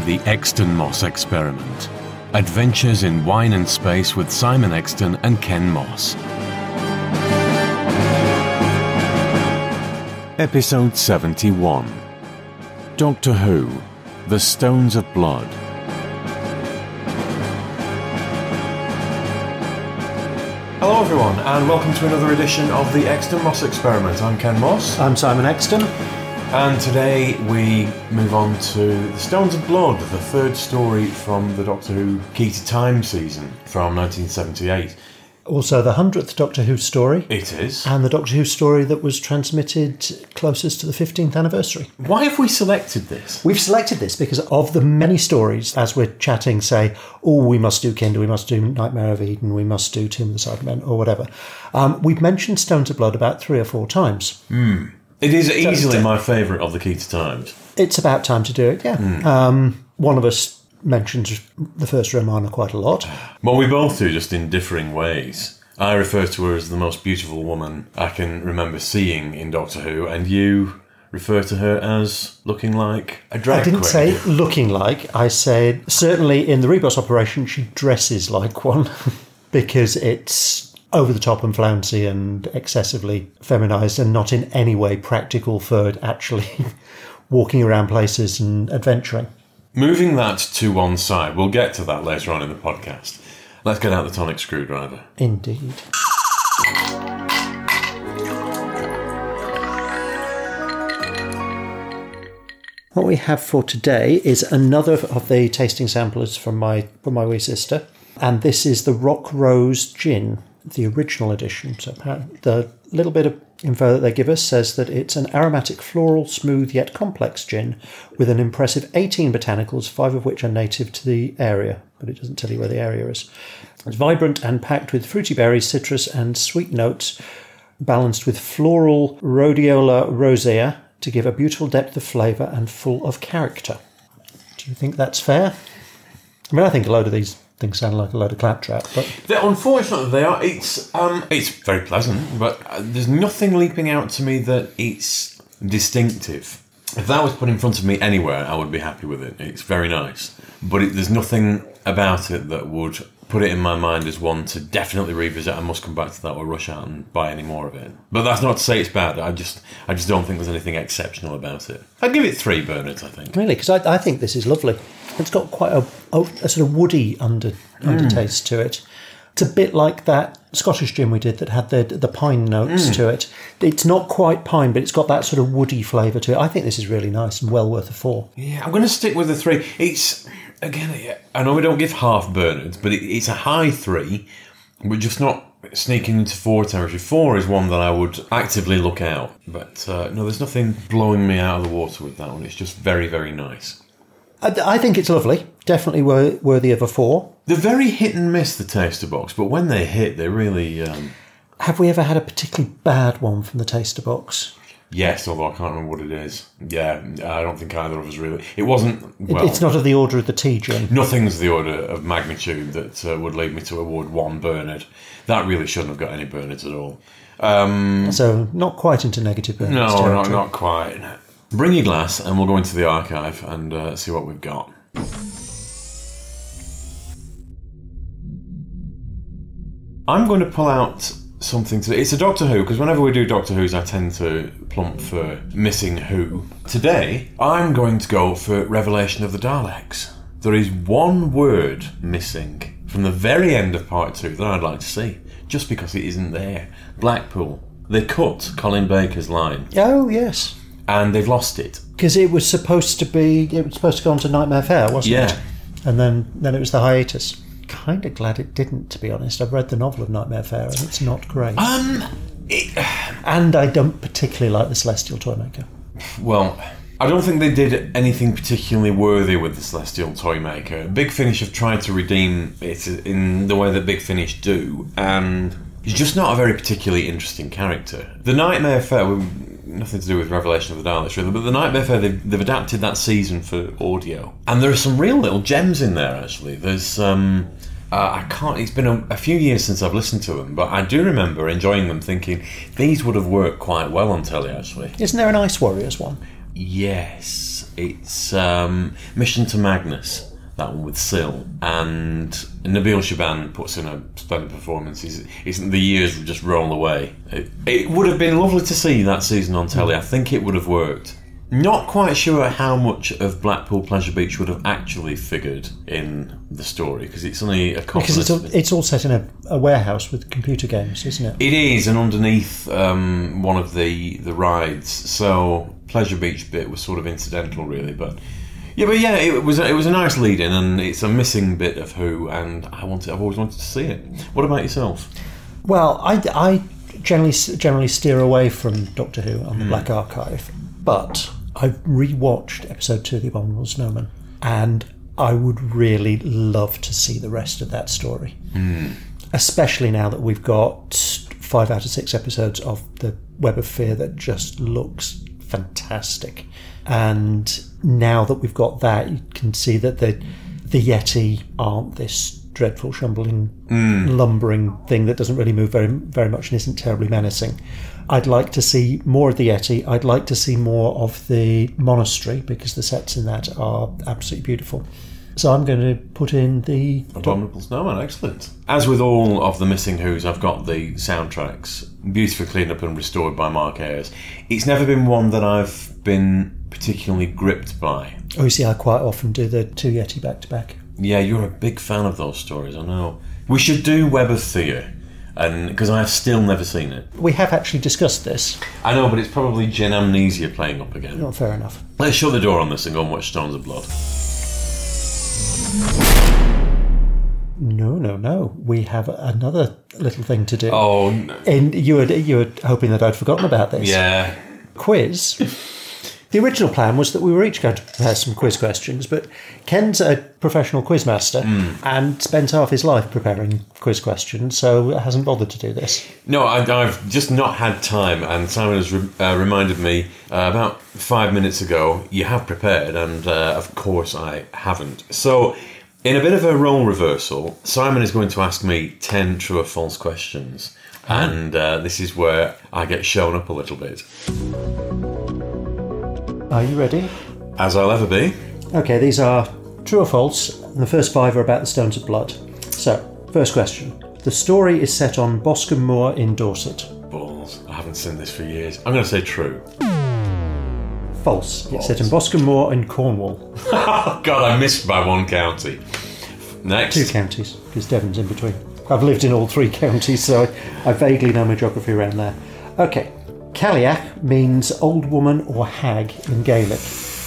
The Exton Moss Experiment. Adventures in Wine and Space with Simon Exton and Ken Moss. Episode 71. Doctor Who, The Stones of Blood. Hello everyone, and welcome to another edition of the Exton Moss Experiment. I'm Ken Moss. I'm Simon Exton. And today we move on to The Stones of Blood, the third story from the Doctor Who Key to Time season from 1978. Also the 100th Doctor Who story. It is. And the Doctor Who story that was transmitted closest to the 15th anniversary. Why have we selected this? We've selected this because of the many stories, as we're chatting, say, we must do Kindle, we must do Nightmare of Eden, we must do Tomb of the Cybermen, or whatever. We've mentioned Stones of Blood about 3 or 4 times. It is easily my favourite of the Key to Times. It's about time to do it, yeah. One of us mentions the first Romana quite a lot. Well, we both do, just in differing ways. I refer to her as the most beautiful woman I can remember seeing in Doctor Who, and you refer to her as looking like a drag queen. I didn't say looking like. I said, certainly in the Rebus operation, she dresses like one, because it's over the top and flouncy and excessively feminised and not in any way practical for actually walking around places and adventuring. Moving that to one side, we'll get to that later on in the podcast. Let's get out the Tonic Screwdriver. Indeed. What we have for today is another of the tasting samplers from my wee sister, and this is the Rock Rose Gin, the original edition. So the little bit of info that they give us says that it's an aromatic, floral, smooth yet complex gin with an impressive 18 botanicals, 5 of which are native to the area, but it doesn't tell you where the area is. It's vibrant and packed with fruity berries, citrus and sweet notes, balanced with floral rhodiola rosea to give a beautiful depth of flavour and full of character. Do you think that's fair? I mean, I think a load of these things sound like a load of claptrap, but unfortunately they are. It's very pleasant, but there's nothing leaping out to me that it's distinctive. If that was put in front of me anywhere, I would be happy with it. It's very nice, but there's nothing about it that would put it in my mind as one to definitely revisit. I must come back to that or rush out and buy any more of it. But that's not to say it's bad. I just don't think there's anything exceptional about it. I'd give it 3 Bernards, I think. Really, because I think this is lovely. It's got quite a sort of woody undertaste to it. It's a bit like that Scottish gin we did that had the pine notes to it. It's not quite pine, but it's got that sort of woody flavour to it. I think this is really nice and well worth a 4. Yeah, I'm going to stick with the 3. It's, again, I know we don't give half Bernards, but it's a high 3. We're just not sneaking into 4 territory. 4 is one that I would actively look out. But no, there's nothing blowing me out of the water with that one. It's just very, very nice. I think it's lovely. Definitely worthy of a 4. They're very hit and miss, the taster box, but when they hit, they really... Have we ever had a particularly bad one from the taster box? Yes, although I can't remember what it is. Yeah, I don't think either of us really... It wasn't... Well, it's not of the order of the tea gin. Nothing's the order of magnitude that would lead me to award 1 Bernard. That really shouldn't have got any Bernards at all. So, not quite into negative Bernards No, territory. not quite. Bring your glass and we'll go into the archive and see what we've got. I'm going to pull out something today. It's a Doctor Who, because whenever we do Doctor Who's, I tend to plump for missing Who. Today, I'm going to go for Revelation of the Daleks. There is one word missing from the very end of part 2 that I'd like to see, just because it isn't there. Blackpool. They cut Colin Baker's line. Oh, yes. And they've lost it. Because it was supposed to go on to Nightmare Fair, wasn't it? And then it was the hiatus. Kind of glad it didn't, to be honest. I've read the novel of Nightmare Fair and it's not great. And I don't particularly like the Celestial Toymaker. Well, I don't think they did anything particularly worthy with the Celestial Toymaker. Big Finish have tried to redeem it in the way that Big Finish do, and he's just not a very particularly interesting character. The Nightmare Fair... nothing to do with Revelation of the Daleks, really, but the Nightmare Fair, they've adapted that season for audio. And there are some real little gems in there, actually. There's, it's been a few years since I've listened to them, but I do remember enjoying them, thinking, these would have worked quite well on telly, actually. Isn't there an Ice Warriors one? Yes. It's Mission to Magnus, that one with Syl, and Nabil Shaban puts in a splendid performance. The years just roll away. It would have been lovely to see that season on telly. I think it would have worked. Not quite sure how much of Blackpool Pleasure Beach would have actually figured in the story, because it's only a couple. Because it's all set in a warehouse with computer games, isn't it? It is, and underneath one of the rides, so Pleasure Beach bit was sort of incidental, really. But yeah, it was a nice lead-in, and it's a missing bit of Who, and I've always wanted to see it. What about yourself? Well, I generally steer away from Doctor Who on the Black Archive, but I've rewatched episode 2 of The Abominable Snowman, and I would really love to see the rest of that story. Especially now that we've got 5 out of 6 episodes of the Web of Fear that just looks fantastic. And now that we've got that, you can see that the Yeti aren't this dreadful, shumbling, lumbering thing that doesn't really move very, very much and isn't terribly menacing. I'd like to see more of the Yeti. I'd like to see more of the monastery, because the sets in that are absolutely beautiful. So I'm going to put in the Abominable Snowman. Excellent. As with all of the Missing Who's, I've got the soundtracks beautifully cleaned up and restored by Mark Ayres. It's never been one that I've been particularly gripped by. Oh, you see, I quite often do the 2 Yeti back-to-back. Yeah, you're a big fan of those stories, I know. We should do Web of Fear, because I've still never seen it. We have actually discussed this. I know, but it's probably Gen Amnesia playing up again. Not fair enough. Let's shut the door on this and go and watch Stones of Blood. No. We have another little thing to do. Oh, no. And you were hoping that I'd forgotten about this. Yeah. Quiz. The original plan was that we were each going to prepare some quiz questions, but Ken's a professional quizmaster and spent half his life preparing quiz questions, so hasn't bothered to do this. No, I've just not had time, and Simon has reminded me about 5 minutes ago, you have prepared, and of course I haven't. So, in a bit of a role reversal, Simon is going to ask me 10 true or false questions, and this is where I get shown up a little bit. Are you ready? As I'll ever be. Okay, these are true or false, and the first 5 are about the Stones of Blood. So, first question. The story is set on Boscombe Moor in Dorset. Balls. I haven't seen this for years. I'm going to say true. False. It's set in Boscombe Moor in Cornwall. Oh, God, I missed by 1 county. Next. 2 counties, because Devon's in between. I've lived in all 3 counties, so I vaguely know my geography around there. Okay. Cailleach means old woman or hag in Gaelic.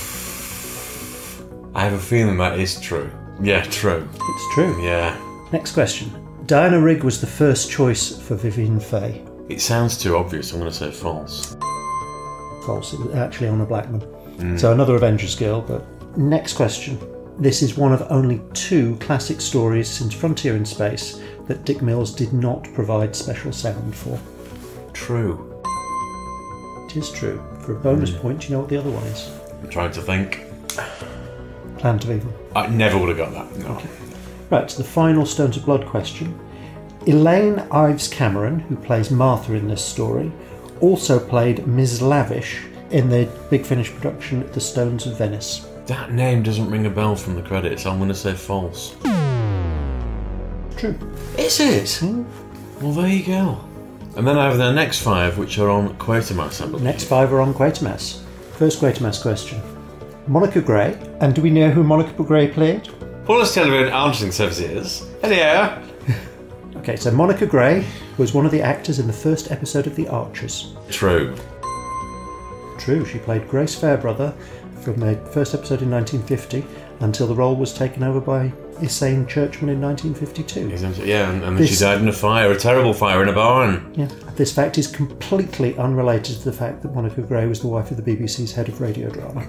I have a feeling that is true. Yeah, true. It's true. Yeah. Next question. Diana Rigg was the first choice for Vivian Fay. It sounds too obvious. I'm going to say false. False. It was actually Honor Blackman. So another Avengers girl, but... Next question. This is one of only 2 classic stories since Frontier in Space that Dick Mills did not provide special sound for. True. It is true. For a bonus point, do you know what the other one is? I'm trying to think. Planet of Evil. I never would have got that. No. Okay. Right, so the final Stones of Blood question. Elaine Ives Cameron, who plays Martha in this story, also played Ms. Lavish in the Big Finish production The Stones of Venice. That name doesn't ring a bell from the credits. I'm going to say false. True. Is it? Well, there you go. And then I have the next 5, which are on Quatermass, I believe. Next 5 are on Quatermass. First Quatermass question. Monica Gray. And do we know who Monica Gray played? Police Television Answering Services. Hello. Okay, so Monica Gray was one of the actors in the first episode of The Archers. True. True, she played Grace Fairbrother from the first episode in 1950 until the role was taken over by Elaine Churchman in 1952. Yeah, and then she died in a fire, a terrible fire in a barn. Yeah, this fact is completely unrelated to the fact that Monica Gray was the wife of the BBC's head of radio drama.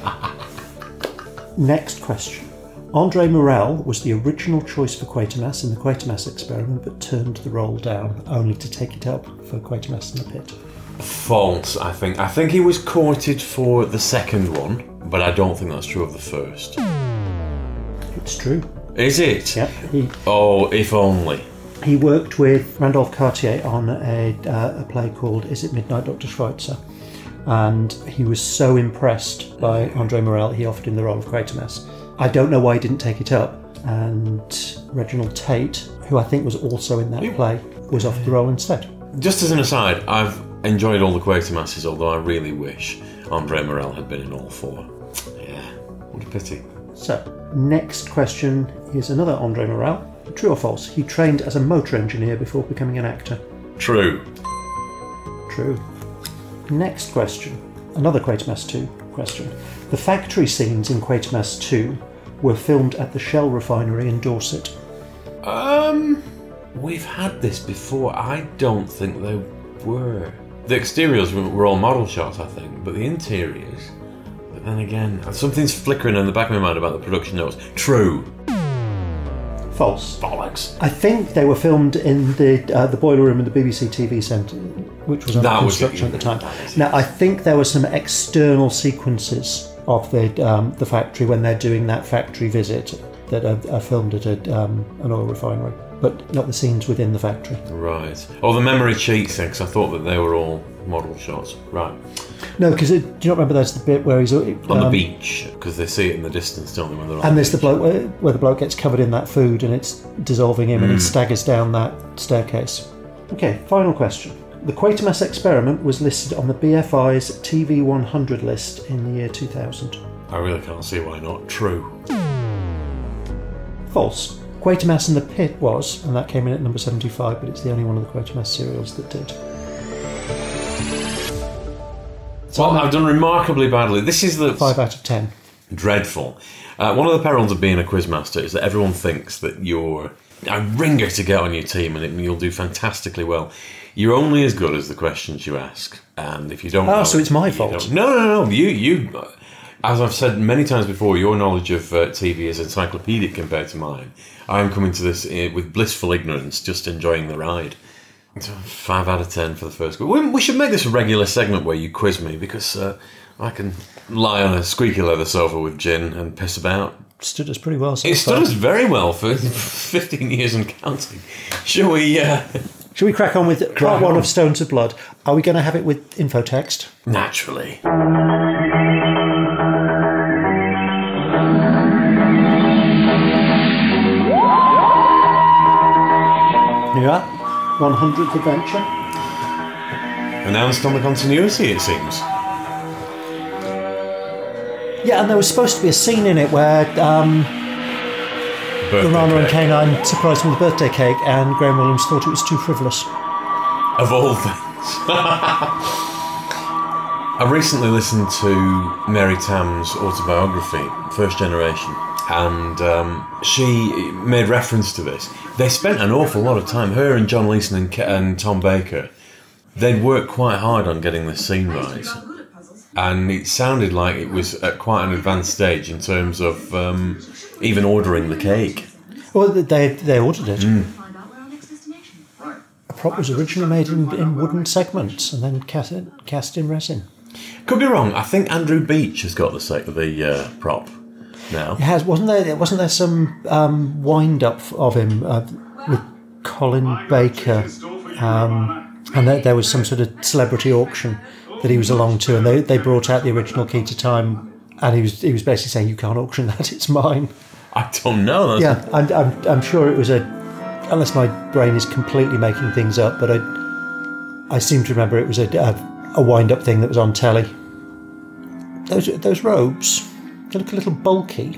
Next question. Andre Morel was the original choice for Quatermass in the Quatermass experiment, but turned the role down, only to take it up for Quatermass in the Pit. False, I think. I think he was courted for the second one, but I don't think that's true of the first. It's true. Is it? Yep. Oh, if only. He worked with Randolph Cartier on a play called Is It Midnight, Dr. Schweitzer, and he was so impressed by Andre Morel, he offered him the role of Quatermass. I don't know why he didn't take it up, and Reginald Tate, who I think was also in that play, was offered the role instead. Just as an aside, I've enjoyed all the Quatermasses, although I really wish Andre Morel had been in all 4. Yeah, what a pity. So, next question is another Andre Morel. True or false? He trained as a motor engineer before becoming an actor. True. True. Next question. Another Quatermass 2 question. The factory scenes in Quatermass 2 were filmed at the Shell refinery in Dorset. We've had this before. I don't think they were. The exteriors were all model shots, I think, but the interiors... But then again, something's flickering in the back of my mind about the production notes. True. False. Bollocks. I think they were filmed in the boiler room in the BBC TV centre, which was under construction at the time. Now, I think there were some external sequences of the factory when they're doing that factory visit that are filmed at an oil refinery, but not the scenes within the factory. Right. Oh, the memory cheats then, because I thought that they were all model shots. Right. No, because do you not remember there's the bit where he's... on the beach, because they see it in the distance, don't they, when they're on and the there's beach. the bloke where the bloke gets covered in that food and it's dissolving him and he staggers down that staircase. Okay, final question. The Quatermass experiment was listed on the BFI's TV 100 list in the year 2000. I really can't see why not. True. False. Quatermass in the Pit was, and that came in at number 75, but it's the only one of the Quatermass serials that did. Well, I've done remarkably badly. This is the... 5 out of 10. Dreadful. One of the perils of being a quizmaster is that everyone thinks that you're a ringer to get on your team and you'll do fantastically well. You're only as good as the questions you ask, and if you don't... Oh, so it's my fault. No. You... As I've said many times before, your knowledge of TV is encyclopedic compared to mine. I'm coming to this with blissful ignorance, just enjoying the ride. 5 out of 10 for the first go. We should make this a regular segment where you quiz me, because I can lie on a squeaky leather sofa with gin and piss about. Stood us pretty well so It far. stood us very well for 15 years and counting. Shall we... Shall we crack on with part 1 of Stones of Blood? Are we going to have it with info text? Naturally. Here you are. 100th adventure. Announced on the continuity, it seems. Yeah, and there was supposed to be a scene in it where Lorana and K9 surprised him with a birthday cake, and Graham Williams thought it was too frivolous. Of all things. I recently listened to Mary Tam's autobiography, First Generation, and she made reference to this. They spent an awful lot of time, her and John Leeson and Tom Baker, they'd worked quite hard on getting this scene right. And it sounded like it was at quite an advanced stage in terms of even ordering the cake. Well, they ordered it. A prop was originally made in wooden segments and then cast in resin. Could be wrong. I think Andrew Beach has got the prop now. It has, wasn't there some wind up of him with Colin Baker, and there was some sort of celebrity auction that he was along to, and they brought out the original Key to Time, and he was basically saying, "You can't auction that; it's mine." I don't know. I'm sure it was unless my brain is completely making things up, but I seem to remember it was a wind up thing that was on telly. Those robes, they look a little bulky.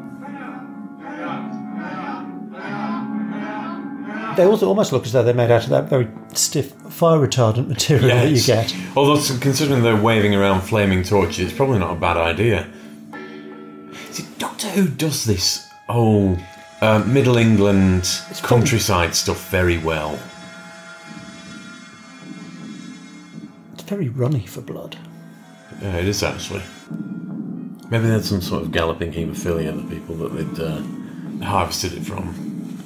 They also almost look as though they're made out of that very stiff fire retardant material that you get. Although, considering they're waving around flaming torches, it's probably not a bad idea. See, Doctor Who does this whole Middle England countryside stuff very well. It's very runny for blood. Yeah, it is actually. Maybe they had some sort of galloping haemophilia, the people that they'd harvested it from.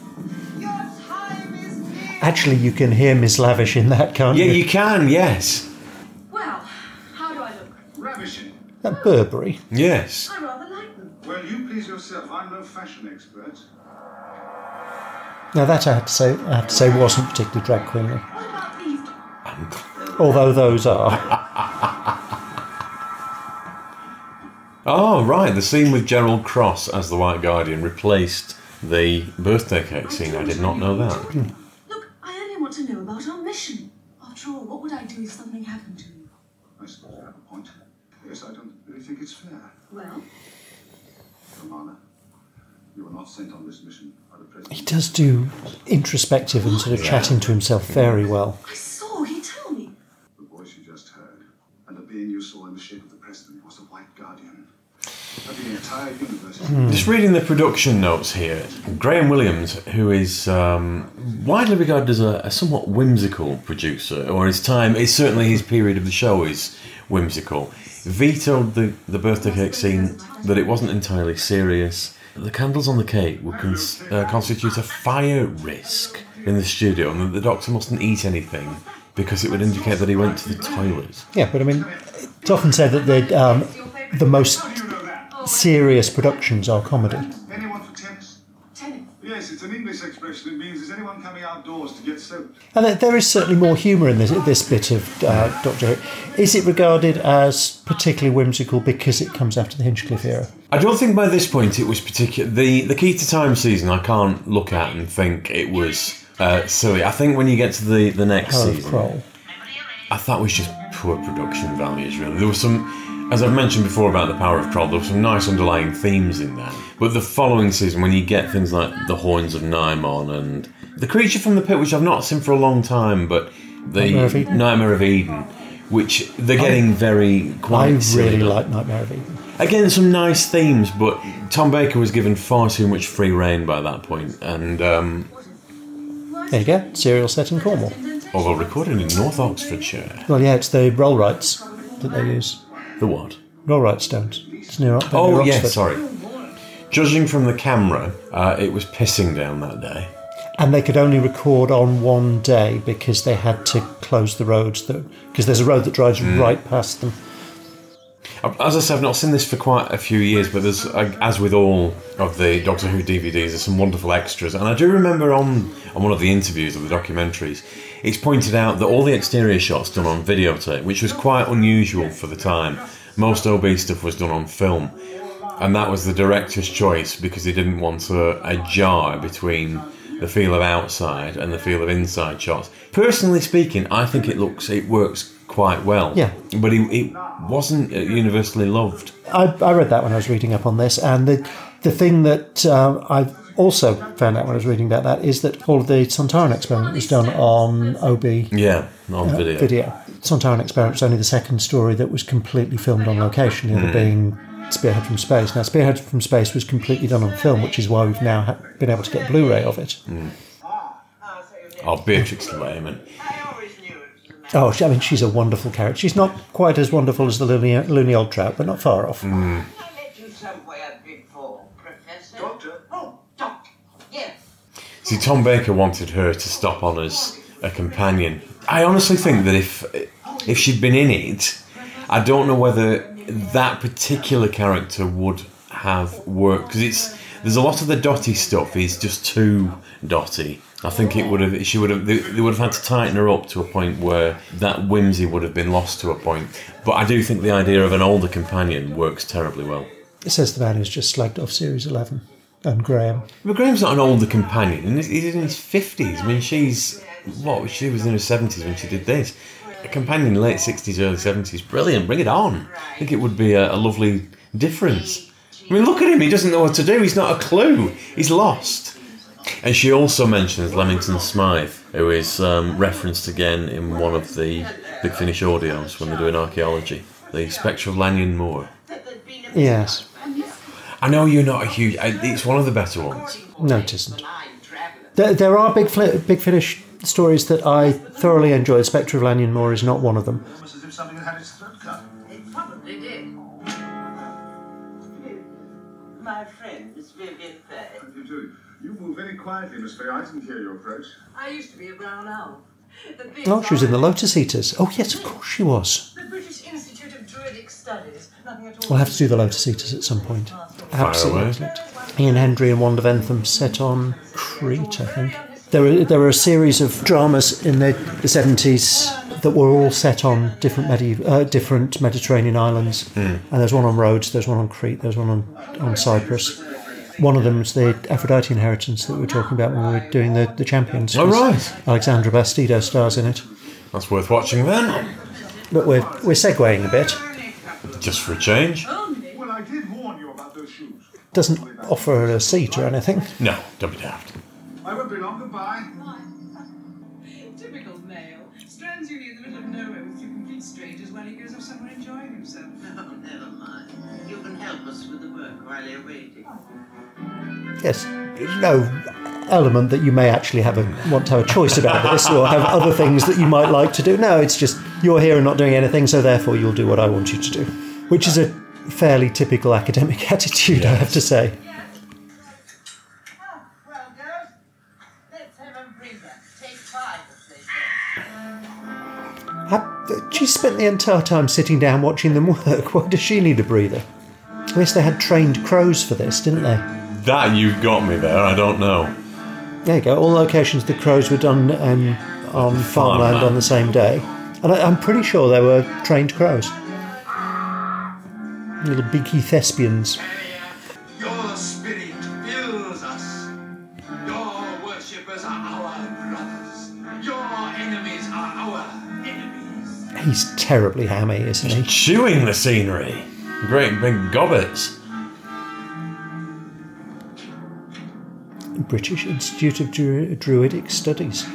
Actually, you can hear Miss Lavish in that, can't you? Yeah, you can, yes. Well, how do I look? Ravishing. That Burberry. Yes. I rather like them. Well, you please yourself. I'm no fashion expert. Now that I have to say wasn't particularly drag queenly. What about these? Although those are. Oh, right, the scene with Gerald Cross as the White Guardian replaced the birthday cake scene. I did not know that. Look, I only want to know about our mission. After all, what would I do if something happened to you? I suppose you have a point. Yes, I don't really think it's fair. Well, Romana, you were not sent on this mission by the President. He does do introspective and sort of chatting to himself very well. I saw, he told me. The voice you just heard, and the being you saw in the shape of the President was the White Guardian. Of the entire universe. Just reading the production notes here, Graham Williams, who is widely regarded as a somewhat whimsical producer, or his time, it's certainly his period of the show is whimsical, vetoed the birthday cake scene, that it wasn't entirely serious. The candles on the cake would constitute a fire risk in the studio, and that the Doctor mustn't eat anything because it would indicate that he went to the toilet. Yeah, but I mean, it's often said that the most serious productions are comedy. Anyone for tennis? Tennis. Yes, it's an English expression. It means is anyone coming outdoors to get soaked? And there is certainly more humour in this bit of Doctor Who. Is it regarded as particularly whimsical because it comes after the Hinchcliffe era? I don't think by this point it was particular. The Key to Time season I can't look at and think it was silly. I think when you get to the next Power of season, Kroll. I thought it was just poor production values, really. There was some, as I've mentioned before about the Power of Kroll, there were some nice underlying themes in there. But the following season, when you get things like the Horns of Nymon and the Creature from the Pit, which I've not seen for a long time, but the Nightmare of Eden, which they're getting quite silly. I really like Nightmare of Eden. Again, some nice themes, but Tom Baker was given far too much free rein by that point, and There you go, serial set in Cornwall. although recorded in North Oxfordshire. Well, yeah, it's the roll rights that they use. The what? Roll right stones. It's near Oxford. Oh, yes, sorry. Judging from the camera, it was pissing down that day. And they could only record on one day because they had to close the roads, because there's a road that drives right past them. As I said, I've not seen this for quite a few years, but there's, as with all of the Doctor Who DVDs, there's some wonderful extras. And I do remember on one of the interviews of the documentaries, it's pointed out that all the exterior shots done on videotape, which was quite unusual for the time. Most OB stuff was done on film. And that was the director's choice because he didn't want a jar between the feel of outside and the feel of inside shots. Personally speaking, I think it works quite well. Yeah. But it wasn't universally loved. I read that when I was reading up on this, and the thing that I also found out when I was reading about that is that all of the Sontaran experiment was done on OB. Yeah, on video. Sontaran experiment was only the second story that was completely filmed on location, the other being Spearhead from Space. Now, Spearhead from Space was completely done on film, which is why we've now been able to get Blu-ray of it. Oh, Beatrix Lehman. Oh, I mean, she's a wonderful character. She's not quite as wonderful as the loony old trout, but not far off. I met you somewhere before, Professor. Doctor? Oh, Doctor. Yes. See, Tom Baker wanted her to stop on as a companion. I honestly think that if she'd been in it, I don't know whether that particular character would have worked, because there's a lot of the Dotty stuff is just too Dotty. I think they would have had to tighten her up to a point where that whimsy would have been lost to a point. But I do think the idea of an older companion works terribly well. It says the man who's just slagged off Series 11 and Graham. But Graham's not an older companion. He's in his 50s. I mean, she was in her 70s when she did this. A companion in late 60s, early 70s. Brilliant, bring it on. I think it would be a lovely difference. I mean, look at him, he doesn't know what to do. He's not a clue. He's lost. And she also mentions Leamington Smythe, who is referenced again in one of the Big Finish audios when they're doing archaeology. The Spectre of Lanyon Moor. Yes. I know you're not a huge... It's one of the better ones. No, it isn't. There are Big Finish stories that I thoroughly enjoy. Spectre of Lanyon Moor is not one of them. Almost as if something had its throat cut. It probably did. My friend, Miss Vivian Fay. What do you do? You move very quietly, Miss Fay. I didn't hear your approach. I used to be a brown owl. Oh, she was in the Lotus Eaters. Oh, yes, of course she was. The British Institute of Druidic Studies. Nothing at all. We'll have to do the Lotus Eaters at some point. Fire Absolutely. away. Ian Hendry and Wanda Ventham set on Crete, I think. There were a series of dramas in the 70s that were all set on different different Mediterranean islands. And there's one on Rhodes, there's one on Crete, there's one on Cyprus. One of them was the Aphrodite inheritance that we were talking about when we were doing the Champions. Oh, right. Alexandra Bastido stars in it. That's worth watching then. But we're segueing a bit. Just for a change. Well, I did warn you about those shoes. Doesn't offer a seat or anything. No, don't be daft. I won't be long. Goodbye. Typical male. Strands you in the middle of nowhere with two complete strangers while he goes off somewhere enjoying himself. No, never mind. You can help us with the work while you're waiting. Yes, there's no element that you may actually want to have a choice about this or have other things that you might like to do. No, it's just you're here and not doing anything, so therefore you'll do what I want you to do. Which is a fairly typical academic attitude, I have to say. Oh, well, girls, let's have a breather. Take 5, as they say. She spent the entire time sitting down watching them work. Why does she need a breather? I guess they had trained crows for this, didn't they? That you've got me there, I don't know. There you go. All locations the crows were done on farmland on the same day. And I'm pretty sure they were trained crows. Little beaky thespians. Your spirit fills us. Your worshippers are our brothers. Your enemies are our enemies. He's terribly hammy, isn't he? Chewing the scenery. Great big gobbets. British Institute of Druidic Studies.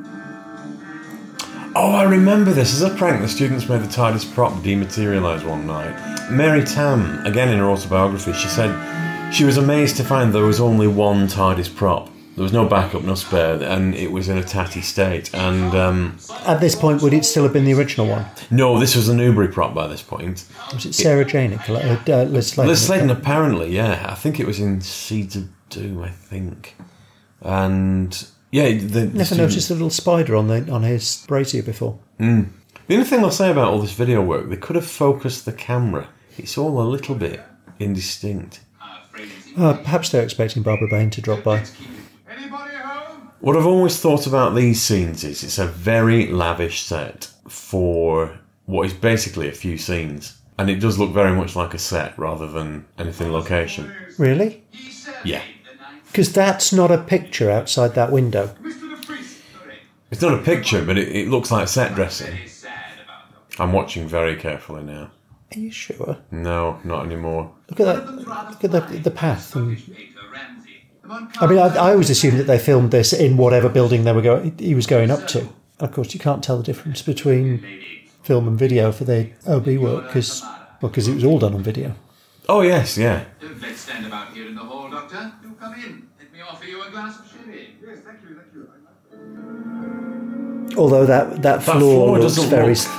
Oh, I remember this. As a prank, the students made the TARDIS prop dematerialise one night. Mary Tam, again in her autobiography, she said she was amazed to find there was only one TARDIS prop. There was no backup, no spare, and it was in a tatty state. And At this point, would it still have been the original one? no, this was a Newbury prop by this point. Was it Sarah Jane? Liz Sladen? Liz Sladen, apparently, yeah. I think it was in Seeds of Doom, I think. And yeah, Never noticed a little spider on his brazier before. The only thing I'll say about all this video work, they could have focused the camera. It's all a little bit indistinct. Perhaps they're expecting Barbara Bain to drop by. Anybody home? What I've always thought about these scenes is it's a very lavish set for what is basically a few scenes. And it does look very much like a set rather than anything location. Really? Yeah. Because that's not a picture outside that window. It's not a picture, but it looks like set dressing. I'm watching very carefully now. Are you sure? No, not anymore. Look at that. Look at the path. And I mean, I always assumed that they filmed this in whatever building he was going up to. Of course, you can't tell the difference between film and video for the OB work because it was all done on video. Oh yes, yeah. Don't let's stand about here in the hall, Doctor. Do come in. Let me offer you a glass of sherry. Yes, thank you, thank you. Although that floor looks doesn't very. look-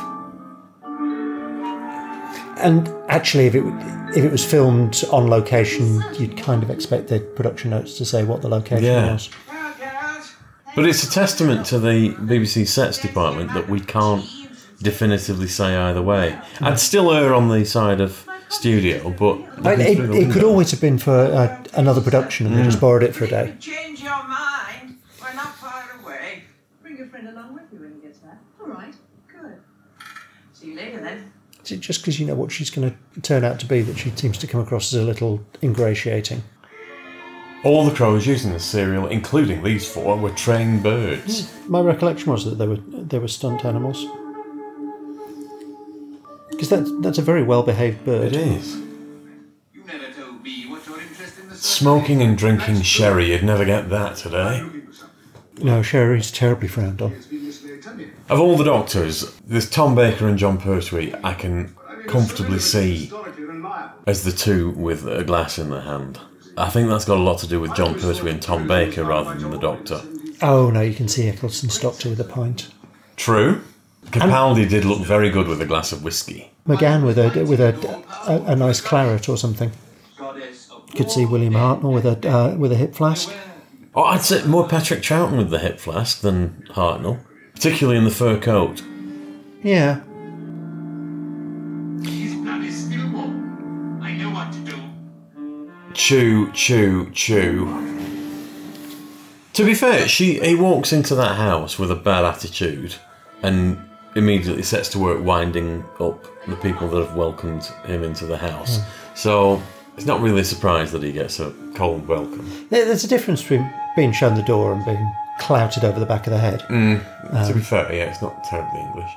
And actually, if it was filmed on location, you'd kind of expect the production notes to say what the location was. Well, girls, But it's a testament to the BBC sets department that we can't definitively say either way. I'd still err on the side of studio, but It could always have been for another production and they just borrowed it for a day. change your mind. We're not far away. Bring your friend along with you when he gets back. All right, good. See you later, then. Is it just because you know what she's going to turn out to be that she seems to come across as a little ingratiating? all the crows using the serial, including these 4, were trained birds. My recollection was that they were stunt animals. Because that's a very well-behaved bird. It is. You never told me what your interest in the Smoking and drinking sherry, you'd never get that today. No, sherry's terribly frowned on. Of all the Doctors, there's Tom Baker and John Pertwee I can comfortably see as the two with a glass in their hand. I think that's got a lot to do with John Pertwee and Tom Baker rather than the Doctor. Oh no, you can see Eccleston's Doctor with a pint. True. Capaldi did look very good with a glass of whiskey. McGann with a nice claret or something. You could see William Hartnell with a hip flask. Oh, I'd say more Patrick Troughton with the hip flask than Hartnell, particularly in the fur coat. Yeah. His blood is still warm. I know what to do. Chew, chew, chew. To be fair, he walks into that house with a bad attitude, and immediately sets to work winding up the people that have welcomed him into the house. So it's not really a surprise that he gets a cold welcome. There's a difference between being shown the door and being clouted over the back of the head. To be fair, yeah, it's not terribly English.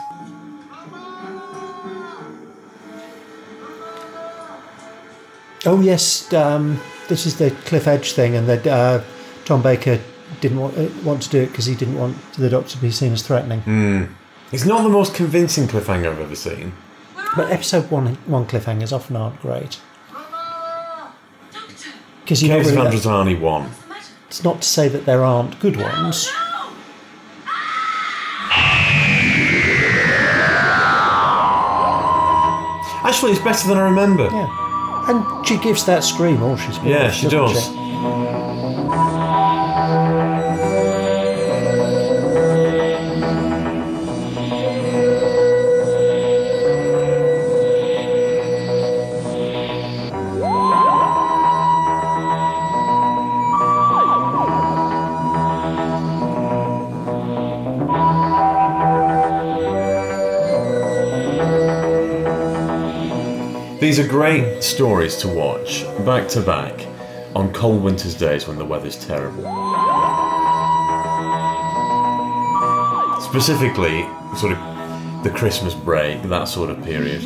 Oh yes, this is the cliff edge thing, and that Tom Baker didn't want to do it because he didn't want the Doctor to be seen as threatening. It's not the most convincing cliffhanger I've ever seen. But episode one cliffhangers often aren't great. Doctor! Because you Caves of don't really, Androzani 1. it's not to say that there aren't good ones. Actually, it's better than I remember. Yeah. And she gives that scream all she's been. Yeah, she does. She? These are great stories to watch back to back on cold winter's days when the weather's terrible. Specifically, sort of the Christmas break, that sort of period.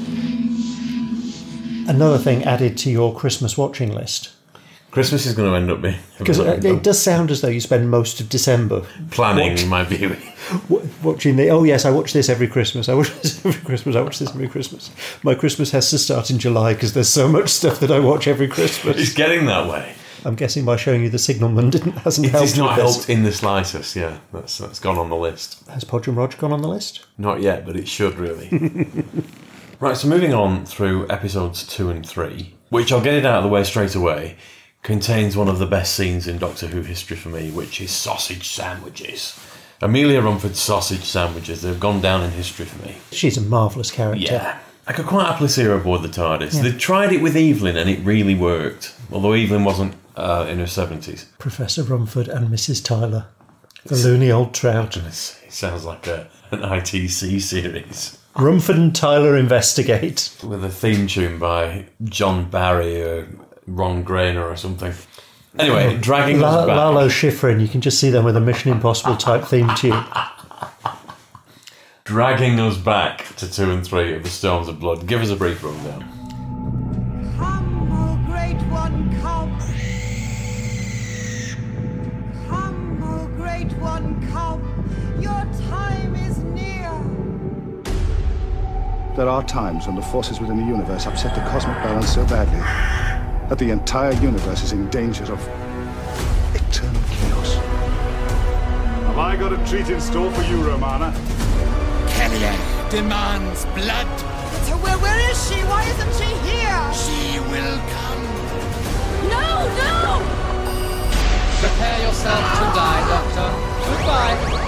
Another thing added to your Christmas watching list. Christmas is going to end up being... Because it does sound as though you spend most of December planning my viewing. Watching the... Oh yes, I watch this every Christmas. I watch this every Christmas. I watch this every Christmas. My Christmas has to start in July because there's so much stuff that I watch every Christmas. It's getting that way. I'm guessing by showing you the Signalman hasn't helped. It's not helped in the slightest, yeah. That's gone on the list. Has Podge and Roger gone on the list? Not yet, but it should really. Right, so moving on through episodes 2 and 3, which I'll get it out of the way straight away, contains one of the best scenes in Doctor Who history for me, which is sausage sandwiches. Amelia Rumford's sausage sandwiches, they've gone down in history for me. She's a marvellous character. Yeah. I could quite happily see her aboard the TARDIS. Yeah. They tried it with Evelyn and it really worked, although Evelyn wasn't in her 70s. Professor Rumford and Mrs. Tyler, the loony old trout. It sounds like an ITC series. Rumford and Tyler investigate. With a theme tune by John Barry or Ron Grainer or something. Anyway, dragging us back. Lalo Schifrin, you can just see them with a Mission Impossible type theme tune. Dragging us back to 2 and 3 of the Storms of Blood. Give us a brief rundown. Come, O Great One, come. Come, O Great One, come. Your time is near. There are times when the forces within the universe upset the cosmic balance so badly that the entire universe is in danger of eternal chaos. Have I got a treat in store for you, Romana? Kellyanne demands blood. So where is she? Why isn't she here? She will come. No, no! Prepare yourself to die, Doctor. Goodbye.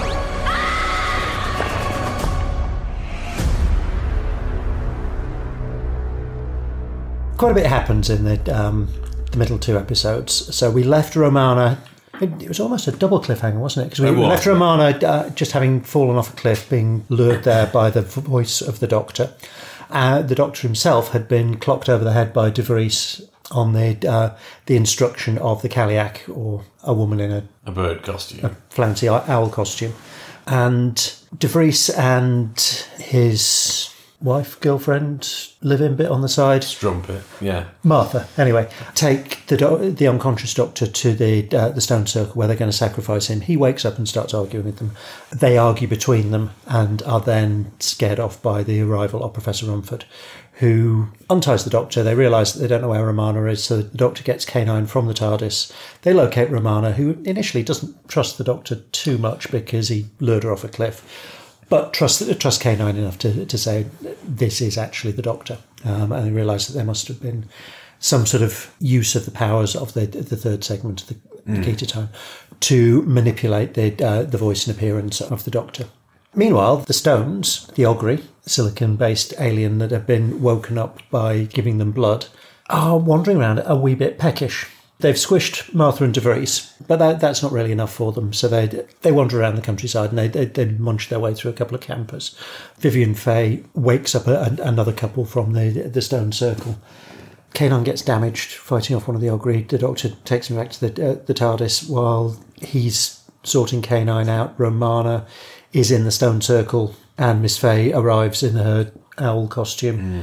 Quite a bit happens in the middle 2 episodes. So we left Romana. It was almost a double cliffhanger, wasn't it? Because we left Romana just having fallen off a cliff, being lured there by the voice of the Doctor. The Doctor himself had been clocked over the head by De Vries on the instruction of the Kaliak, or a woman in a bird costume, a flouncy owl costume. And De Vries and his wife, girlfriend, live-in bit on the side. Strumpet, yeah. Martha, anyway, take the unconscious Doctor to the Stone Circle where they're going to sacrifice him. He wakes up and starts arguing with them. They argue between them and are then scared off by the arrival of Professor Rumford, who unties the Doctor. They realise that they don't know where Romana is, so the Doctor gets K9 from the TARDIS. They locate Romana, who initially doesn't trust the Doctor too much because he lured her off a cliff. But trust K9 enough to say this is actually the Doctor, and they realise that there must have been some sort of use of the powers of the third segment of the Nikita time to manipulate the voice and appearance of the Doctor. Meanwhile, the Stones, the Ogre, silicon-based alien that have been woken up by giving them blood, are wandering around a wee bit peckish. They've squished Martha and DeVries, but that's not really enough for them. So they wander around the countryside and they munch their way through a couple of campers. Vivian Fay wakes up another couple from the stone circle. K9 gets damaged fighting off one of the Ogre. The Doctor takes him back to the TARDIS. While he's sorting K9 out, Romana is in the stone circle and Miss Fay arrives in her owl costume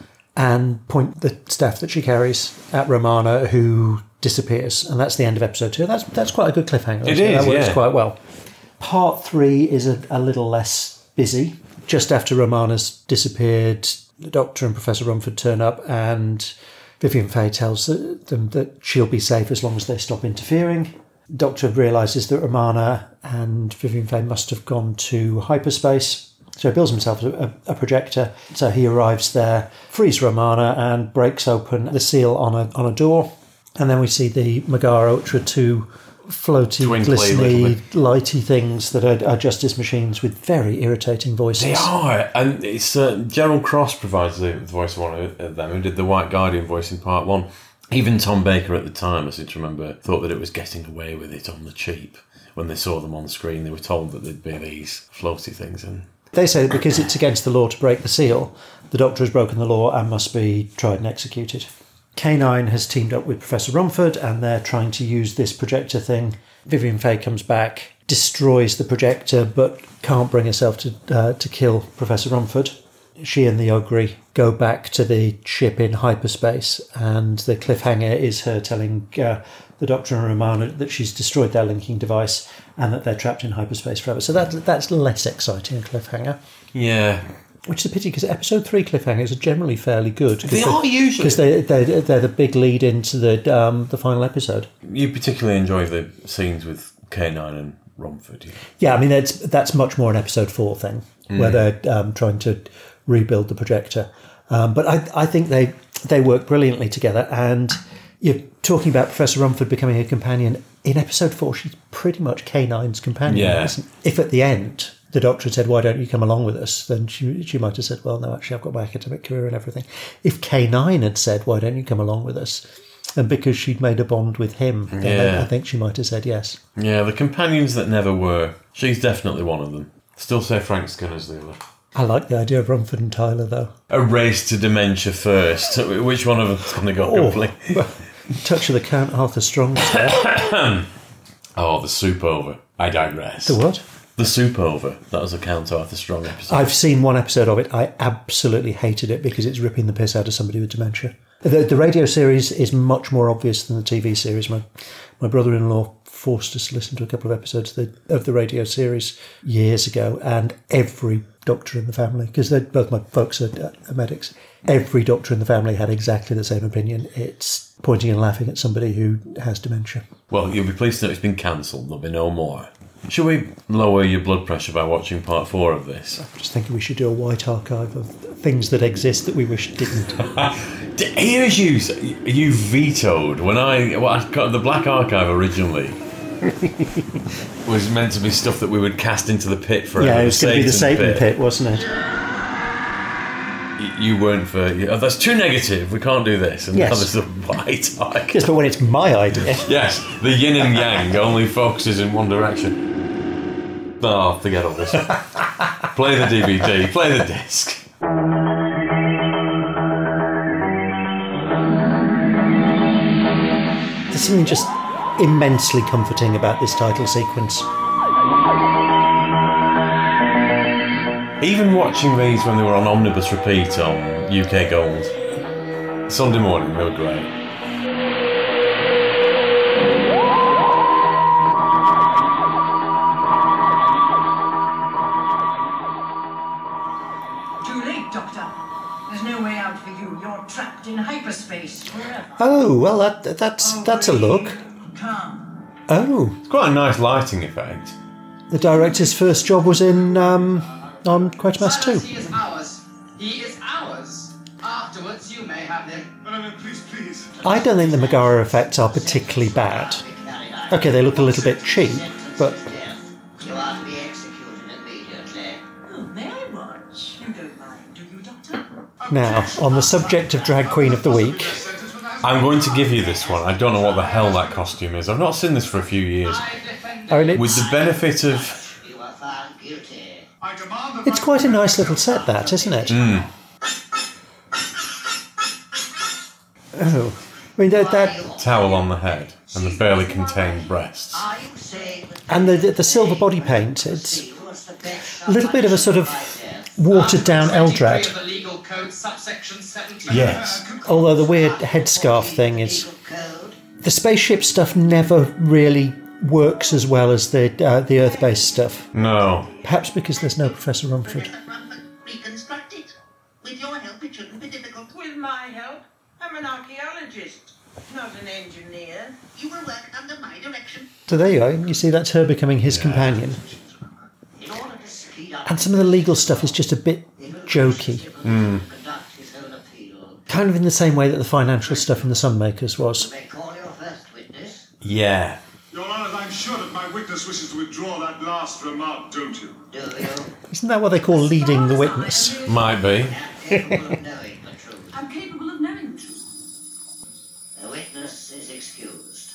and point the staff that she carries at Romana, who disappears, and that's the end of episode 2. That's quite a good cliffhanger. It is, that works quite well. Part 3 is a little less busy. Just after Romana's disappeared, the Doctor and Professor Rumford turn up, and Vivian Fay tells them that she'll be safe as long as they stop interfering. Doctor realises that Romana and Vivian Fay must have gone to hyperspace, so he builds himself a projector. So he arrives there, frees Romana, and breaks open the seal on a door. And then we see the Megara Ultra 2 floaty, glistening, lighty things that are Justice machines with very irritating voices. They are, and it's Gerald Cross provides the voice of one of them, who did the White Guardian voice in part 1. Even Tom Baker at the time, I seem to remember, thought that it was getting away with it on the cheap. When they saw them on screen, they were told that there'd be these floaty things in. They say that because it's against the law to break the seal, the Doctor has broken the law and must be tried and executed. K9 has teamed up with Professor Rumford and they're trying to use this projector thing. Vivian Fay comes back, destroys the projector, but can't bring herself to kill Professor Rumford. She and the Ogre go back to the ship in hyperspace, and the cliffhanger is her telling the Doctor and Romana that she's destroyed their linking device and that they're trapped in hyperspace forever. So that's less exciting a cliffhanger. Yeah. Which is a pity, because episode 3 cliffhangers are generally fairly good. They are usually, because they're the big lead into the final episode. You particularly enjoy the scenes with K9 and Romford. Yeah, I mean that's much more an episode 4 thing where they're trying to rebuild the projector. But I think they work brilliantly together. And you're talking about Professor Rumford becoming a companion. In episode 4, she's pretty much K9's companion. Yeah. If at the end the Doctor had said, "Why don't you come along with us?" then she might have said, "Well, no, actually, I've got my academic career and everything." If K9 had said, "Why don't you come along with us?" and because she'd made a bond with him, then I think she might have said yes. Yeah, the companions that never were. She's definitely one of them. Still say Frank Skinner's the other. I like the idea of Rumford and Tyler, though. A race to dementia first. Which one of them's going to go completely? Touch of the Count Arthur Strong. Oh, the soup over. I digress. The what? The soup over. That was a Count Arthur Strong episode. I've seen one episode of it. I absolutely hated it because it's ripping the piss out of somebody with dementia. The radio series is much more obvious than the TV series. My brother-in-law forced us to listen to a couple of episodes of the radio series years ago, and every doctor in the family, because both my folks are medics, every doctor in the family had exactly the same opinion. It's pointing and laughing at somebody who has dementia. Well, you'll be pleased to know it's been cancelled. There'll be no more. Should we lower your blood pressure by watching part 4 of this? I'm just thinking we should do a white archive of things that exist that we wish didn't. Here's you vetoed when I got the Black Archive originally. Was meant to be stuff that we would cast into the pit forever. Yeah, it was going to be the Satan pit, wasn't it? You weren't for... Oh, that's too negative. We can't do this. And now there's the white archive. Yes, but when it's my idea. Yes, the yin and yang only focuses in one direction. Oh, forget all this. Play the DVD. Play the disc. There's something just immensely comforting about this title sequence. Even watching these when they were on omnibus repeat on UK Gold, Sunday morning, they were great. Too late, Doctor. There's no way out for you. You're trapped in hyperspace forever. Oh, well, that's a look. Come. Oh. It's quite a nice lighting effect. The director's first job was in on Quatermass 2. He is ours. He is ours. Afterwards, you may have them. No, please. I don't think the Megara effects are particularly bad. Okay, they look a little bit cheap, but... You are to be executed immediately. Oh, may I watch? You don't mind, do you, Doctor? Now, on the subject of Drag Queen of the Week... I'm going to give you this one. I don't know what the hell that costume is. I've not seen this for a few years. With the benefit of... It's quite a nice little set, that, isn't it? Mm. Oh. I mean, that towel on the head and the barely contained breasts. And the silver body paint, it's a little bit of a sort of watered-down Eldrad. Yes. Although the weird headscarf thing is... The spaceship stuff never really works as well as the Earth-based stuff. No. Perhaps because there's no Professor Rumford. Reconstruct it. With your help, it shouldn't be difficult. With my help? I'm an archaeologist, not an engineer. You will work under my direction. So there you go. You see, that's her becoming his companion. And some of the legal stuff is just a bit jokey. Mm. Kind of in the same way that the financial stuff in the Sunmakers was. Yeah. Your Honour, I'm sure that my witness wishes to withdraw that last remark, don't you? Isn't that what they call leading the witness? Might be. I'm capable of knowing the truth. The witness is excused.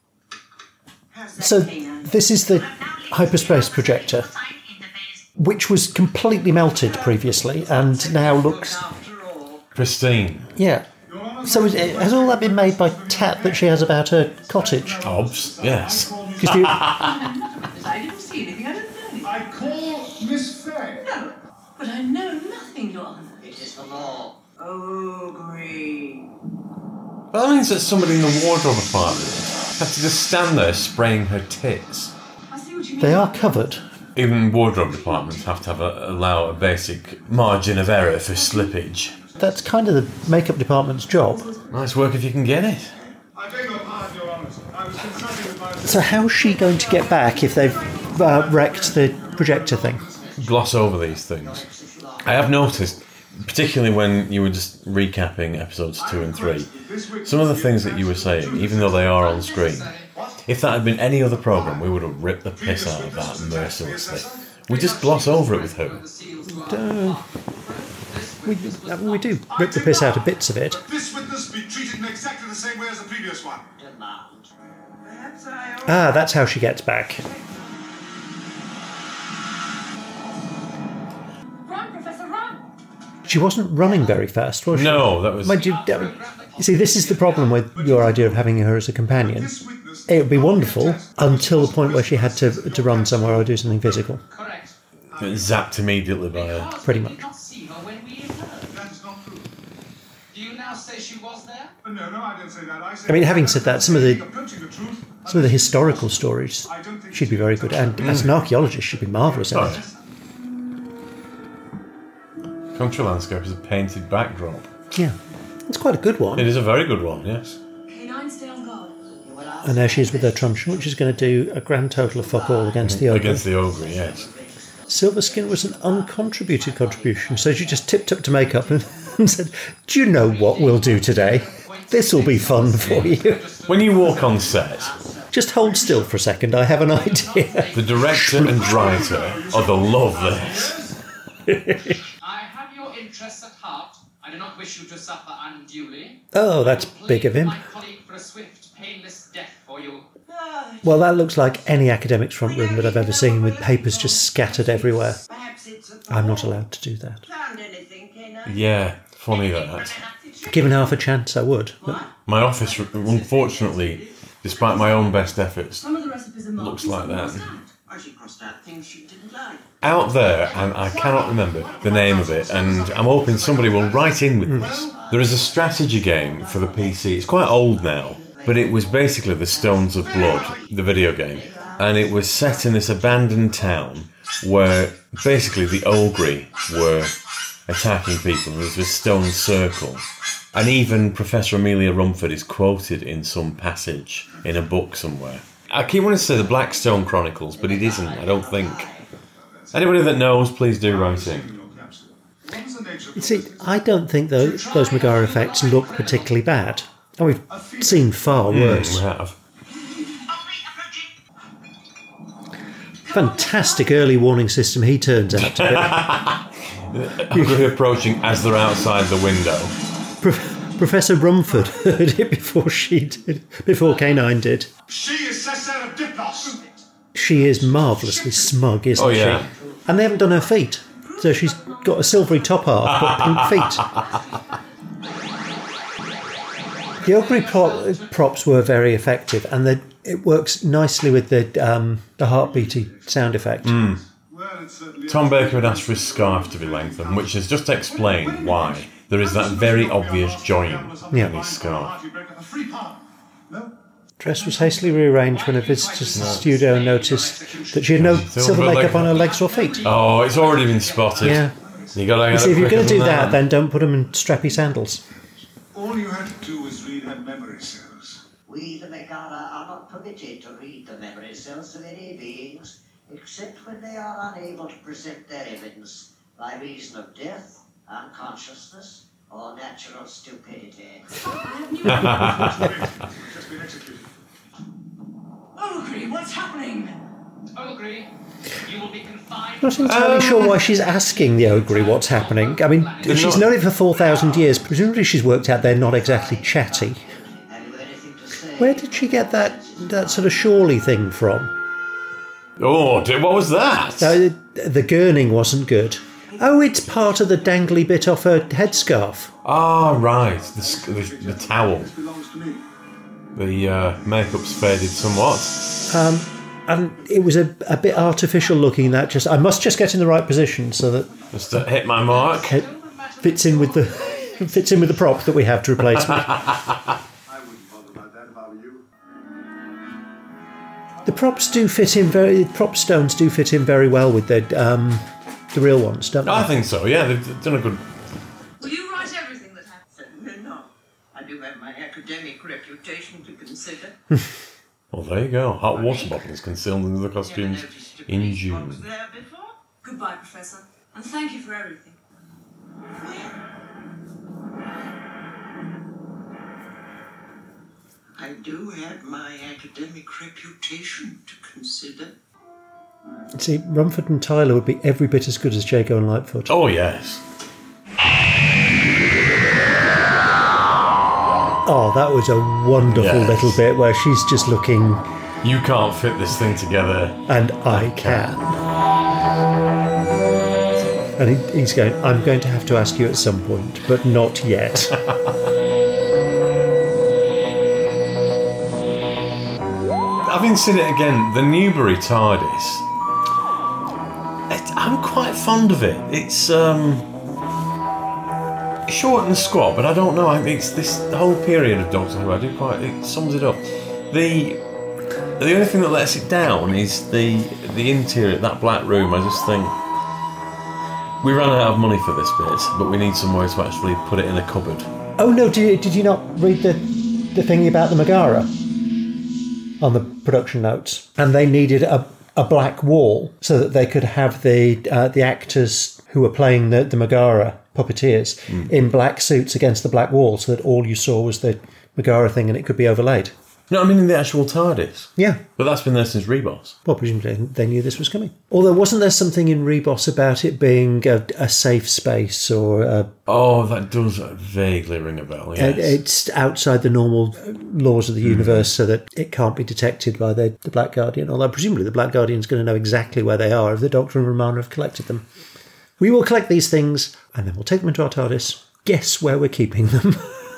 So this is the hyperspace projector, which was completely melted previously and now looks pristine. Yeah. So has all that been made by tat that she has about her cottage? Obs, yes. I didn't see anything. I don't know anything. I call Miss Faye. No, but I know nothing, Your Honour. It is the law. Oh, great. Well, that means that somebody in the wardrobe department has to just stand there spraying her tits. I see what you mean. They are covered. Even wardrobe departments have to allow a basic margin of error for slippage. That's kind of the makeup department's job. Nice work if you can get it. I beg your pardon, Your Honour. I was consulting with my... So how's she going to get back if they've wrecked the projector thing? Gloss over these things. I have noticed, particularly when you were just recapping episodes 2 and 3, some of the things that you were saying, even though they are on screen, if that had been any other programme, we would have ripped the piss out of that mercilessly. We just gloss over it with Who. We do rip the piss out of bits of it. This witness be treated in exactly the same way as the previous one. Ah, that's how she gets back. Run, Professor, run! She wasn't running very fast, was she? No, that was... You see, this is the problem with your idea of having her as a companion. It would be wonderful until the point where she had to run somewhere or do something physical. Zapped immediately by her. Pretty much. Do you now say she was there? No, I don't say that. I mean, having said that, some of the historical stories she'd be very good, and as an archaeologist, she'd be marvellous at it. Country landscape is a painted backdrop. Yeah, it's quite a good one. It is a very good one, yes. K9, stay on guard. And there she is with her truncheon, which is going to do a grand total of fuck all against the ogre. Against the ogre, yes. Silverskin was an uncontributed contribution, so she just tipped up to makeup and said, "Do you know what we'll do today? This will be fun for you." When you walk on set... Just hold still for a second, I have an idea. The director and writer are the love this. I have your interests at heart. I do not wish you to suffer unduly. Oh, that's big of him. My colleague for a swift, painless death for you. Well, that looks like any academic's front room that I've ever seen, with papers just scattered everywhere. I'm not allowed to do that. Yeah, funny that. Given half a chance, I would. But my office, unfortunately, despite my own best efforts, looks like that. Out there, and I cannot remember the name of it, and I'm hoping somebody will write in with this. There is a strategy game for the PC. It's quite old now, but it was basically the Stones of Blood, the video game, and it was set in this abandoned town where basically the ogre were attacking people. There was this stone circle, and even Professor Amelia Rumford is quoted in some passage in a book somewhere. I keep wanting to say the Blackstone Chronicles, but it isn't, I don't think. Anybody that knows, please do write in. you see, I don't think those Megara effects look particularly bad. And we've seen far worse. We have. Fantastic early warning system he turns out to be. You're approaching as they're outside the window. Professor Rumford heard it before she did, before K9 did. She is Cesar of Diplos. She is marvellously smug, isn't she? And they haven't done her feet. So she's got a silvery top half, but pink feet. The Ogre props were very effective, and it works nicely with the heartbeaty sound effect. Tom Baker had asked for his scarf to be lengthened, which is just to explain why there is that very obvious join in his scarf. Dress was hastily rearranged when a visitor to the studio noticed that she had no silver makeup on her legs or feet. Oh, it's already been spotted. Yeah. You gotta see, if you're going to do that, then don't put them in strappy sandals. All you had to do was read her memory cells. We, the Megara, are not permitted to read the memory cells of any beings, except when they are unable to present their evidence by reason of death, unconsciousness, or natural stupidity. Ogre, what's happening? Ogre, you will be confined. I'm not entirely sure why she's asking the Ogre what's happening. I mean, she's known it for 4,000 years. Presumably she's worked out they're not exactly chatty. Where did she get that sort of Shawley thing from? Oh, what was that? The gurning wasn't good. Oh, it's part of the dangly bit off her headscarf. Ah, right. The towel. The makeup's faded somewhat. And it was a bit artificial looking. I must just get in the right position so that just to hit my mark. It fits in with the prop that we have to replace me. The prop stones do fit in very well with the real ones, don't they? I think so. Yeah, they've done a good. Will you write everything that happened? No, I do have my academic reputation to consider. Well, there you go. Hot water bottles concealed under the costumes in June. Goodbye, Professor, and thank you for everything. I do have my academic reputation to consider. See, Rumford and Tyler would be every bit as good as Jago and Lightfoot. Oh, yes. Oh, that was a wonderful little bit where she's just looking... You can't fit this thing together. And I can. And he's going, I'm going to have to ask you at some point, but not yet. Having seen it again, the Newbury TARDIS, I'm quite fond of it. It's short and squat, but I don't know. It's this whole period of Doctor Who. It sums it up. The only thing that lets it down is the interior, that black room. I just think we ran out of money for this bit, but we need somewhere to actually put it in a cupboard. Oh no! Did you not read the thingy about the Megara on the production notes? And they needed a black wall so that they could have the actors who were playing the Megara puppeteers in black suits against the black wall, so that all you saw was the Megara thing and it could be overlaid. No, I mean in the actual TARDIS. Yeah. But that's been there since Rebos. Well, presumably they knew this was coming. Although, wasn't there something in Rebos about it being a safe space or... Oh, that does vaguely ring a bell, yes. It's outside the normal laws of the universe so that it can't be detected by the Black Guardian, although presumably the Black Guardian's going to know exactly where they are if the Doctor and Romana have collected them. We will collect these things, and then we'll take them into our TARDIS. Guess where we're keeping them.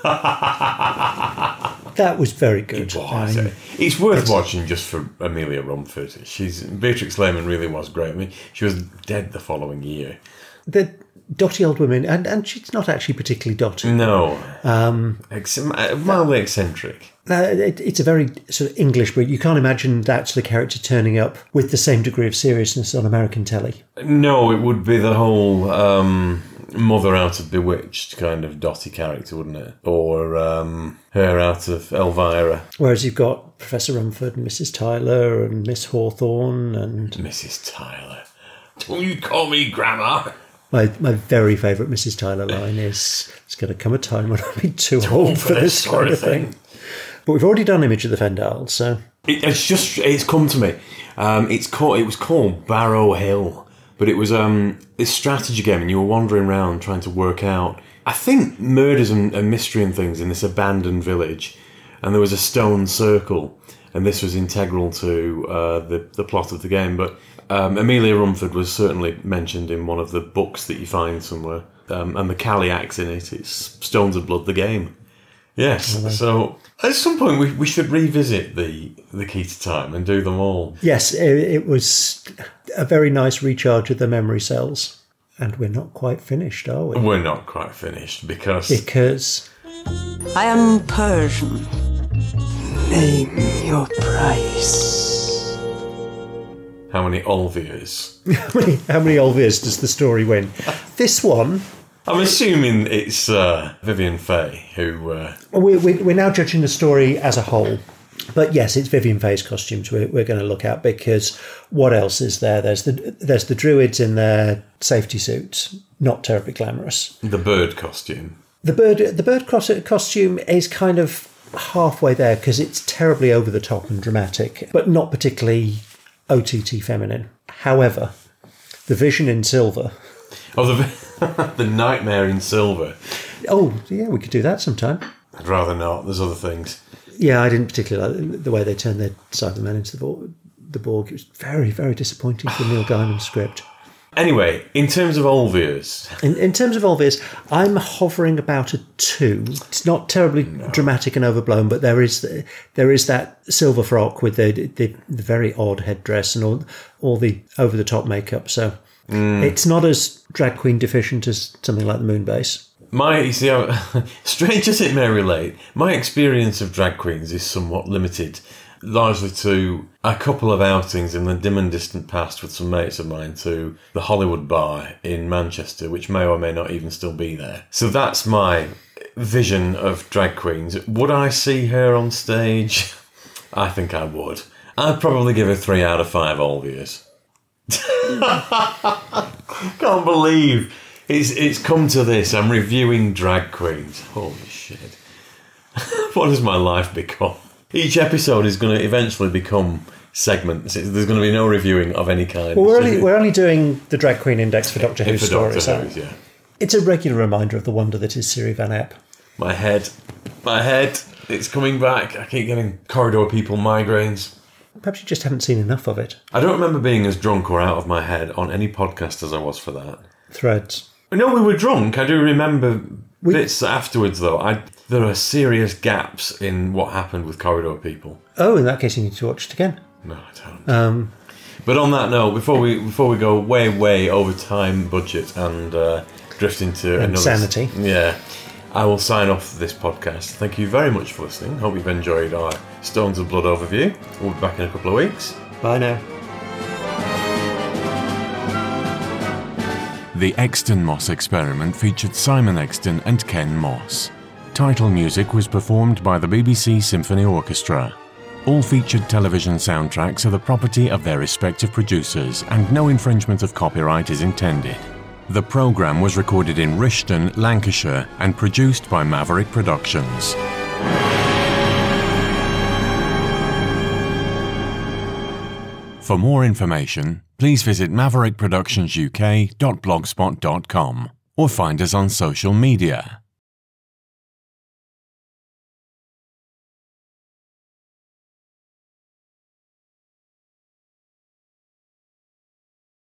That was very good. It's worth watching just for Amelia Rumford. Beatrix Lehman really was great. I mean, she was dead the following year. The dotty old woman, and she's not actually particularly dotty. No. Mildly eccentric. It's a very sort of English breed. You can't imagine that sort of character turning up with the same degree of seriousness on American telly. No, it would be the whole Mother out of Bewitched kind of dotty character, wouldn't it? Or her out of Elvira. Whereas you've got Professor Rumford and Mrs. Tyler and Miss Hawthorne and... Mrs. Tyler. Don't you call me Grandma? My very favourite Mrs. Tyler line is, "It's going to come a time when I'll be too old for this kind of thing." But we've already done Image of the Fendal, so... It's come to me. It was called Barrow Hill, but it was this strategy game, and you were wandering around trying to work out I think murders and mystery and things in this abandoned village, and there was a stone circle, and this was integral to the plot of the game. But Amelia Rumford was certainly mentioned in one of the books that you find somewhere, and the Callie acts in it. It's Stones of Blood, the game. Yes, so at some point we should revisit the Key to Time and do them all. Yes, it was a very nice recharge of the memory cells. And we're not quite finished, are we? We're not quite finished because... I am Persian. Name your price. How many Olviers? How many Olviers does the story win? This one... I'm assuming it's Vivian Fay who... We're now judging the story as a whole. But yes, it's Vivian Fay's costumes we're going to look at, because what else is there? There's the druids in their safety suits, not terribly glamorous. The bird costume. The bird costume is kind of halfway there, because it's terribly over the top and dramatic, but not particularly OTT feminine. However, the vision in silver. Oh, the nightmare in silver. Oh, yeah, we could do that sometime. I'd rather not. There's other things. Yeah, I didn't particularly like the way they turned their Cybermen into the Borg. It was very, very disappointing for Neil Gaiman's script. Anyway, in terms of Olviers... In terms of Olviers, I'm hovering about a 2. It's not terribly dramatic and overblown, but there is that silver frock with the very odd headdress and all the over-the-top makeup. So it's not as drag queen deficient as something like the Moonbase. Strange as it may relate, my experience of drag queens is somewhat limited, largely to a couple of outings in the dim and distant past with some mates of mine to the Hollywood Bar in Manchester, which may or may not even still be there. So that's my vision of drag queens. Would I see her on stage? I think I would. I'd probably give her 3 out of 5 Olviers. Can't believe it's come to this. I'm reviewing drag queens. Holy shit. What has my life become? Each episode is going to eventually become segments. There's going to be no reviewing of any kind. Well, we're only doing the drag queen index for Doctor Who stories. Yeah. It's a regular reminder of the wonder that is Siri Van Epp. My head, it's coming back. I keep getting corridor people migraines. Perhaps you just haven't seen enough of it. I don't remember being as drunk or out of my head on any podcast as I was for that. Threads. No, we were drunk. I do remember bits afterwards, though. There are serious gaps in what happened with corridor people. Oh, in that case, you need to watch it again. No, I don't. But on that note, before we go way over time, budget, and drift into insanity, yeah, I will sign off this podcast. Thank you very much for listening. Hope you've enjoyed our Stones of Blood overview. We'll be back in a couple of weeks. Bye now. The Exton Moss experiment featured Simon Exton and Ken Moss. Title music was performed by the BBC Symphony Orchestra. All featured television soundtracks are the property of their respective producers, and no infringement of copyright is intended. The programme was recorded in Rishton, Lancashire, and produced by Maverick Productions. For more information, please visit maverickproductionsuk.blogspot.com or find us on social media.